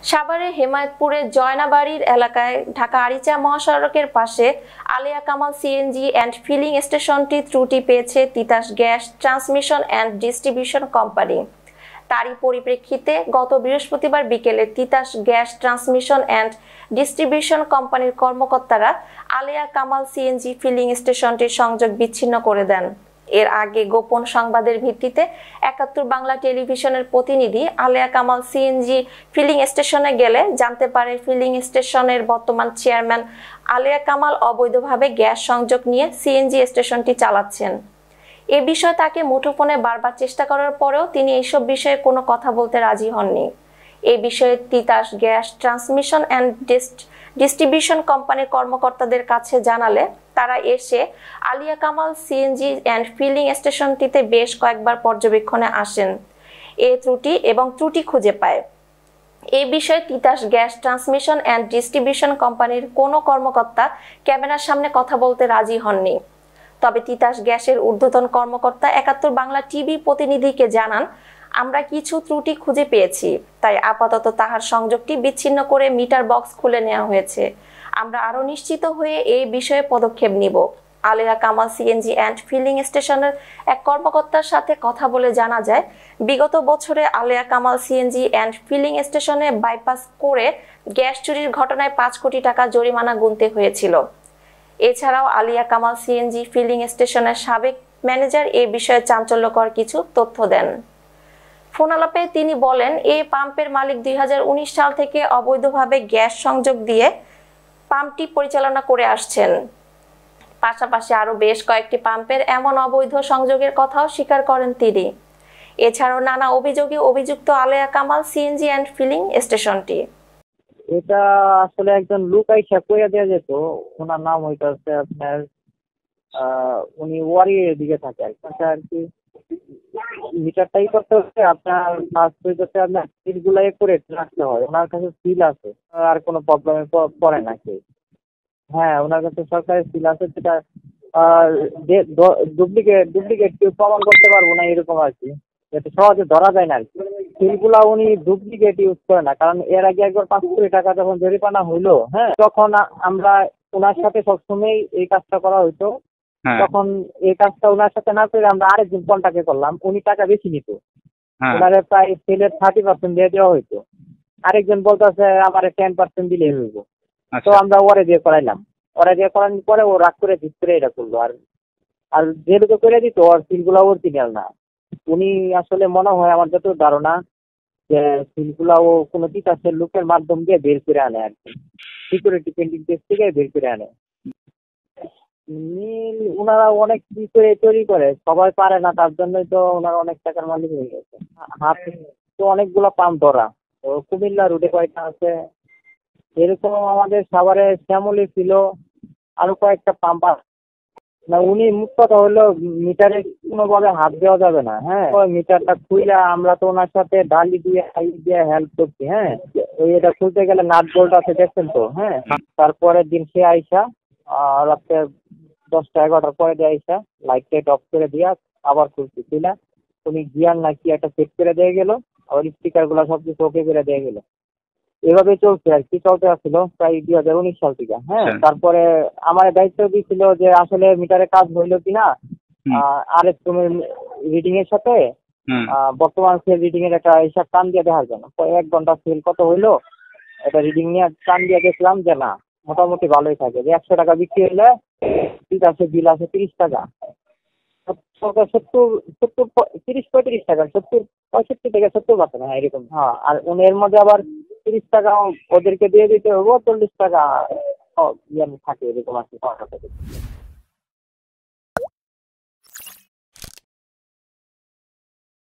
সাভারের হেমায়েতপুরের জয়নাবাড়ির এলাকায় ঢাকা আরিচা মহাসড়কের পাশে Aliya Kamal CNG and filling স্টেশনটি ত্রুটি পেয়েছে Titas gas transmission and distribution company. তারই পরিপ্রেক্ষিতে গত বৃহস্পতিবার বিকেলে Titas gas transmission and distribution কোম্পানির কর্মকর্তারা আলিয়া কামাল সিএনজি ফিলিং স্টেশনটির সংযোগ বিচ্ছিন্ন করে দেন। এর আগে গোপন সংবাদের ভিত্তিতে ৭১ বাংলা টেলিভিশনের প্রতিনিধি আলিয়া কামাল সিএনজি ফিলিং স্টেশনে গেলে জানতে পারে ফিলিং স্টেশনের বর্তমান চেয়ারম্যান আলিয়া কামাল অবৈধভাবে গ্যাস সংযোগ নিয়ে সিএনজি স্টেশনটি চালাচ্ছেন। এ বিষয়ে তাকে মুঠোফোনে বারবার চেষ্টা করার পরেও তিনি এইসব বিষয়ে কোনো কথা বলতে রাজি হননি। এই বিষয়ে Titas gas transmission and distribution কোম্পানির কর্মকর্তাদের কাছে জানালে তারা এসে Aliya Kamal CNG and filling স্টেশনটিতে বেশ কয়েকবার পর্যবেক্ষণে আসেন। ত্রুটি খুঁজে পায়। এই বিষয়ে Titas gas transmission and distribution কোম্পানির কোনো কর্মকর্তা ক্যামেরার সামনে কথা বলতে রাজি হননি। তবে তিতাস গ্যাসের ঊর্ধ্বতন কর্মকর্তা ৭১ বাংলা টিভি প্রতিনিধিকে জানান, আমরা কিছু ত্রুটি খুঁজে পেয়েছি, তাই আপাতত তাহার সংযোগটি বিচ্ছিন্ন করে মিটার বক্স খুলে নেওয়া হয়েছে। আমরা আরো নিশ্চিত হয়ে এই বিষয়ে পদক্ষেপ নিব। Aliya Kamal CNG and filling স্টেশনের এক কর্মকর্তার সাথে কথা বলে জানা যায়, বিগত বছরে Aliya Kamal CNG and filling স্টেশনে বাইপাস করে গ্যাস চুরির ঘটনায় ৫ কোটি টাকা জরিমানা গুনতে হয়েছিল। এছাড়াও আলিয়া কামাল সিএনজি ফিলিং স্টেশনের সাবেক ম্যানেজার এ বিষয়ে চাঞ্চল্যকর কিছু তথ্য দেন। ফোনালাপে তিনি বলেন, এই পাম্পের মালিক ২০১৯ সাল থেকে অবৈধভাবে গ্যাস সংযোগ দিয়ে পাম্পটি পরিচালনা করে আসছেন। পাশাপাশি আরো বেশ কয়েকটি পাম্পের এমন অবৈধ সংযোগের কথাও স্বীকার করেন তিনি। এছাড়াও নানা অভিযোগে অভিযুক্ত Aliya Kamal CNG and filling স্টেশনটি। এটা আসলে একজন লোক আইসা কইয়া দেওয়া যেত। ওনার নাম হইতাছে আপনার উনি ওয়ারির দিকে থাকে আর কি। মিটারটাই করতে হচ্ছে আপনার ফার্স্ট হইতেছে আপনার সিল গুলাই করে রাখতে হয়। ওনার কাছে সিল আছে, আর কোনো প্রবলেমে পড়ে না কেউ। হ্যাঁ, ওনার কাছে সরকারি সিল আছে, যেটা ডুপ্লিকেট কেউ প্রমাণ করতে পারবো না এরকম আর কি, যাতে সহজে ধরা যায় না আর কি। সিলগুলা উনি ডুপ্লিকেট ইউজ করে না, কারণ এর আগে একবার ৫ কোটি টাকা যখন জরিমানা হইলো, হ্যাঁ, তখন আমরা ওনার সাথে সবসময় এই কাজটা করা হইতো। তখন এই কাজটা ওনার সাথে না করে আমরা আরেকজন কন্টাক্টে করলাম, উনি টাকা বেশি নিত। ওনারে প্রায় সেলের 30% দিয়ে দেওয়া হইতো। আরেকজন বলতেছে আমার 10% দিলে হইব। তো আমরা ওরে দিয়ে করাইলাম। ওরে দিয়ে করানোর পরে ও রাগ করে জিত করে এটা করলো। আর যেহেতু করে দিত, ওর সিলগুলা অরিজিনাল না। উনি আসলে মনে হয় আমার যত ধারণা যে সিলগুলা ও কোনো তিতাসের লোকের মাধ্যম দিয়ে বের করে আনে আর কি, সিকিউরিটি পেন্টিং টেস্ট থেকে বের করে আনে। মিল ওনারা অনেক কিছু করে তৈরি করে, সবাই পারে না, তার জন্যই তো ওনারা অনেক টাকার মালিক হয়ে গেছে। হাতে তো অনেকগুলো পাম্প ধরা, তো কুমিল্লা রুটে কয়েকটা আছে, এরকম আমাদের সাভারে শ্যামলি ছিল, আরো কয়েকটা পাম্প আছে। না, উনি মুখ কথা হলো মিটারে কোনোভাবে হাত দেওয়া যাবে না। হ্যাঁ, ওই মিটারটা খুইলা আমরা তো ওনার সাথে ডালি দিয়ে হাই দিয়ে হেল্প করছি। হ্যাঁ, ওই এটা খুলতে গেলে নাট বোল্ট আছে, দেখছেন তো। হ্যাঁ, তারপরের দিন সে আইসা রাত্রে 10টা-11টার পরে দিয়ে আইসা লাইট টাইট অফ করে দিয়া আবার খুলছি। খুলে উনি গিয়ার নাকি একটা সেট করে দিয়ে গেল, আবার স্পিকার গুলা সবকিছু ওকে করে দিয়ে গেল। এভাবে চলছে আর কি, চলতে আসছিল প্রায় ২০১৯ সাল থেকে। হ্যাঁ, তারপরে আমার দায়িত্ব দিয়েছিল যে আসলে মিটারে কাজ হইলো কিনা আর একটু রিডিং এর সাথে বর্তমান সেল রিডিং এর একটা হিসাব টান দিয়ে দেখার জন্য। ১ ঘন্টা সেল কত হইলো এটা রিডিং নিয়ে টান দিয়ে দেখলাম যে না, মোটামুটি ভালোই থাকে। যে ১০০ টাকা বিক্রি হইলে ঠিক আছে, বিল আছে ৩০ টাকা, ৩০-৩৫ টাকা, ৬৫ থেকে ৭০%। হ্যাঁ, এরকম। হ্যাঁ, আর এর মধ্যে আবার ৩০ টাকা ওদেরকে দিয়ে দিতে হবে, ৪০ টাকা থাকে, এরকম আছে।